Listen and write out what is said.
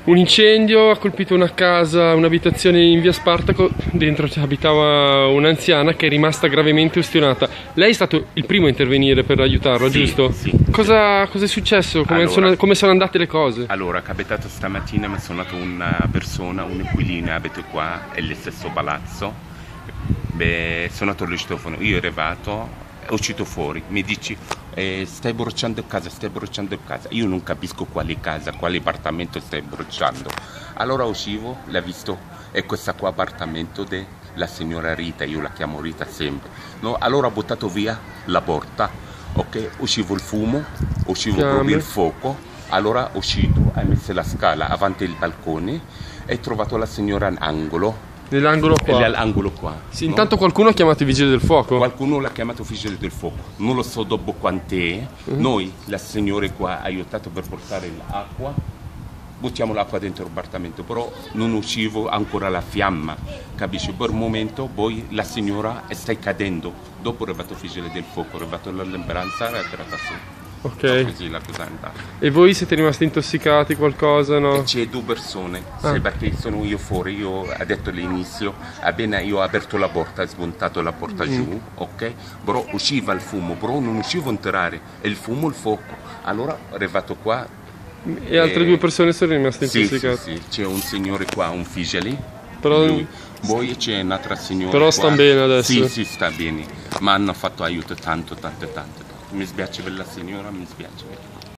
Un incendio ha colpito una casa, un'abitazione in via Spartaco, dentro abitava un'anziana che è rimasta gravemente ustionata. Lei è stato il primo a intervenire per aiutarla, Sì, giusto? sì. Cosa è successo? Come sono andate le cose? Allora, è capitato stamattina, mi ha suonato una persona, un inquilino, abita qua, nello stesso palazzo. Beh, sono andato allo citofono, io ero arrivato, è uscito fuori, mi dici stai bruciando casa, stai bruciando casa. Io non capisco quale casa, quale appartamento stai bruciando. Allora uscivo, l'ha visto, è questo qua appartamento della signora Rita, io la chiamo Rita sempre. No? Allora ho buttato via la porta, ok? Uscivo il fumo, uscivo proprio il fuoco. Allora uscito, hai messo la scala avanti il balcone e ho trovato la signora in angolo. Nell'angolo qua? Nell'angolo qua. Sì, no? intanto qualcuno ha chiamato i vigili del fuoco? Qualcuno l'ha chiamato vigili del fuoco. Non lo so dopo quant'è. Noi, la signora qua, ha aiutato per portare l'acqua. Buttiamo l'acqua dentro l'appartamento, però non uscivo ancora la fiamma, capisci? Per un momento poi la signora sta cadendo. Dopo è arrivato il vigile del fuoco, è arrivato l'ambulanza e è tirata su. Ok. Così la cosa è andata. E voi siete rimasti intossicati, qualcosa, no? C'è due persone, sì, perché sono io fuori, io ho detto all'inizio, appena io ho aperto la porta, ho smontato la porta giù, ok? Però usciva il fumo, però non uscivo a entrare, e il fumo, il fuoco. Allora è arrivato qua. E altre due persone sono rimaste intossicate? Sì, c'è un signore qua, un vigile, però... poi c'è un'altra signora. Però sta bene adesso? Sì, sta bene, ma hanno fatto aiuto tanto. Mi spiace per la signora, mi spiace.